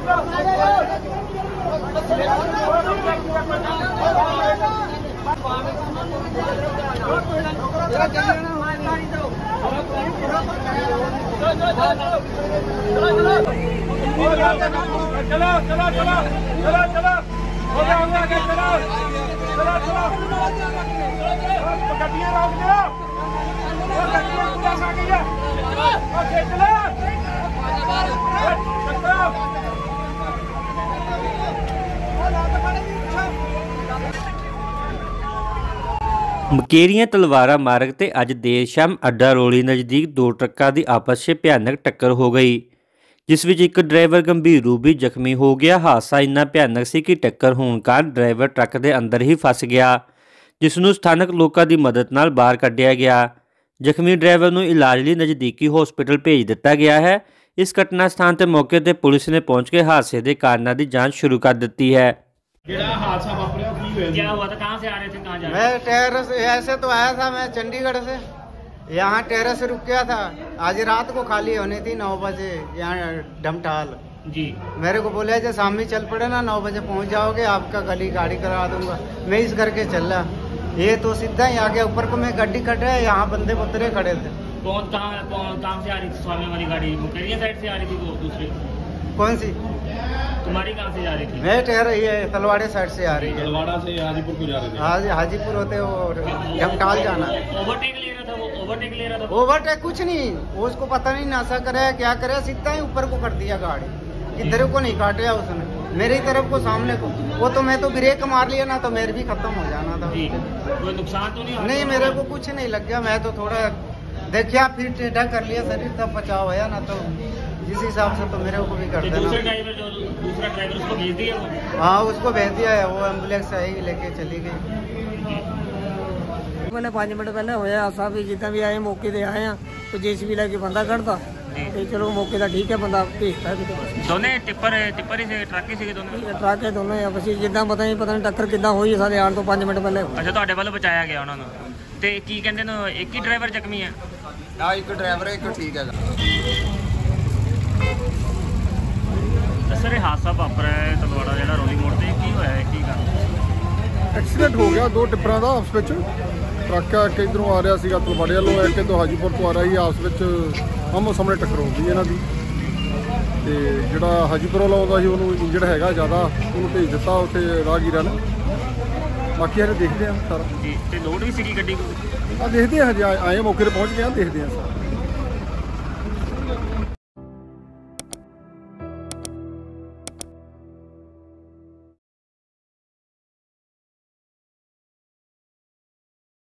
ਮਕੇਰੀਆਂ ਤਲਵਾਰਾ ਮਾਰਗ ਤੇ ਅੱਜ ਦੇਰ ਸ਼ਾਮ ਅੱਡਾ ਰੋਲੀ ਨਜ਼ਦੀਕ ਦੋ ਟਰੱਕਾਂ ਦੀ ਆਪਸ 'ਚ ਭਿਆਨਕ ਟੱਕਰ ਹੋ ਗਈ, ਜਿਸ ਵਿੱਚ ਇੱਕ ਡਰਾਈਵਰ ਗੰਭੀਰ ਰੂਪ ਵਿੱਚ ਜ਼ਖਮੀ ਹੋ ਗਿਆ। ਹਾਦਸਾ ਇੰਨਾ ਭਿਆਨਕ ਸੀ ਕਿ ਟੱਕਰ ਹੋਣ ਕਾਰਨ ਡਰਾਈਵਰ ਟਰੱਕ ਦੇ ਅੰਦਰ ਹੀ ਫਸ ਗਿਆ, ਜਿਸ ਨੂੰ ਸਥਾਨਕ ਲੋਕਾਂ ਦੀ ਮਦਦ ਨਾਲ ਬਾਹਰ ਕੱਢਿਆ ਗਿਆ। ਜ਼ਖਮੀ ਡਰਾਈਵਰ ਨੂੰ ਇਲਾਜ ਲਈ ਨਜ਼ਦੀਕੀ ਹਸਪਤਾਲ ਭੇਜ ਦਿੱਤਾ ਗਿਆ ਹੈ। ਇਸ ਘਟਨਾ ਸਥਾਨ ਤੇ ਮੌਕੇ ਤੇ ਪੁਲਿਸ ने पहुंच के हादसे के कारणों की जांच शुरू कर दी है। क्या हुआ था, कहाँ से आ रहे थे, कहाँ जा रहे थे? मैं टेरेस ऐसे तो आया था, मैं चंडीगढ़ से यहाँ टेरेस रुक गया था। आज रात को खाली होनी थी 9 बजे यहाँ डमटाल जी। मेरे को बोले जो शाम में चल पड़े ना 9 बजे पहुँच जाओगे, आपका गली गाड़ी करा दूंगा। मैं इस करके चल रहा, ये तो सीधा ही आ गया ऊपर को। मैं गड्डी कट रहा है, यहाँ बंदे पतरे खड़े थे। कौन कहाँ से आ रही थी? स्वामी वाली गाड़ी मुकेरिया साइड से आ रही थी, वो दूसरी कौन सी? तुम्हारी कहाँ से जा रही थी? मैं ठहर रही है तलवाड़े साइड से आ रही है। तलवाड़ा से हाजीपुर को जा रहे थे। हाजीपुर होते वो डमटाल जाना। ओवरटेक ले रहा था वो, ओवरटेक ले रहा था। ओवरटेक कुछ नहीं, वो उसको पता नहीं नशा करे क्या करे, सीधा ही ऊपर को कर दिया गाड़ी। इधर को नहीं काटा उसने, मेरी तरफ को सामने को। वो तो मैं तो ब्रेक मार लिया ना तो मेरे भी खत्म हो जाना था। कोई नुकसान तो नहीं? नहीं, मेरे को कुछ नहीं लग गया। मैं तो थोड़ा देखिया फिर टेढ़ा कर लिया शरीर, तब बचाव होया ना। तो जिस हिसाब से तो मेरे को भी कर देना। दूसरा ड्राइवर उसको भेज दिया वो? हाँ, उसको भेज दिया है, वो एम्बुलेंस आई लेके चली गई। मैंने 5 मिनट पहले होया हादसा भी, जितना भी आए मौके पे आए हैं तो जेसीबी लगे बंदा कढ़ता ਤੇ ਚਲੋ ਮੌਕੇ ਦਾ ਠੀਕ ਹੈ, ਬੰਦਾ ਭੇਜਤਾ ਕਿਤੇ। ਦੋਨੇ ਟਿੱਪਰ ਹੀ ਸੀ, ਟਰੱਕ ਹੀ ਸੀਗੇ ਦੋਨੇ? ਟਰੱਕ ਦੋਨੋਂ ਆ, ਬਸ ਜਿੱਦਾਂ ਪਤਾ ਨਹੀਂ ਟੱਕਰ ਕਿੱਦਾਂ ਹੋਈ ਸਾਡੇ ਆਉਣ ਤੋਂ 5 ਮਿੰਟ ਪਹਿਲੇ। ਅੱਛਾ, ਤੁਹਾਡੇ ਵੱਲੋਂ ਬਚਾਇਆ ਗਿਆ ਉਹਨਾਂ ਨੂੰ। ਤੇ ਕੀ ਕਹਿੰਦੇ ਨੇ, ਇੱਕ ਹੀ ਡਰਾਈਵਰ ਜ਼ਖਮੀ ਹੈ? ਹਾਂ, ਇੱਕ ਡਰਾਈਵਰ ਹੈ, ਇੱਕ ਠੀਕ ਹੈਗਾ। ਸਰ, ਇਹ ਹਾਦਸਾ ਵਾਪਰਿਆ ਹੈ ਤਲਵਾੜਾ ਜਿਹੜਾ ਰੋਲੀ ਮੋੜ ਤੇ, ਕੀ ਹੋਇਆ ਹੈ, ਕੀ ਗੱਲ? ਐਕਸੀਡੈਂਟ ਹੋ ਗਿਆ ਦੋ ਟਿੱਪਰਾਂ ਦਾ ਆਪਸ ਵਿੱਚ। ਟਰੱਕ ਇੱਕ ਇੱਧਰੋਂ ਆ ਰਿਹਾ ਸੀਗਾ ਤਲਵਾੜੇ ਵੱਲੋਂ, ਇੱਕ ਇੱਧਰੋਂ ਹਾਜੀਪੁਰ ਤੋਂ ਆ ਰਿਹਾ ਸੀ। ਆਪਸ ਵਿੱਚ ਆਮੋ ਸਾਹਮਣੇ ਟੱਕਰ ਹੋ ਗਈ ਇਹਨਾਂ ਦੀ। ਤੇ ਜਿਹੜਾ ਹਾਜੀਪੁਰ ਵਾਲਾ ਆਉਂਦਾ ਸੀ ਉਹਨੂੰ ਇੰਜਰਡ ਹੈਗਾ ਜ਼ਿਆਦਾ, ਉਹਨੂੰ ਭੇਜ ਦਿੱਤਾ ਉੱਥੇ ਰਾਹਗੀਰਾਂ ਨੇ। ਬਾਕੀ ਹਜੇ ਦੇਖਦੇ ਆ ਸਾਰਾ। ਜੀ, ਤੇ ਲੋਡ ਵੀ ਸੀਗੀ ਗੱਡੀ ਕੋਲ? ਦੇਖਦੇ ਆ, ਹਜੇ ਆਏ ਮੌਕੇ 'ਤੇ ਪਹੁੰਚ ਗਏ ਆ, ਦੇਖਦੇ ਆ ਸਾਰਾ।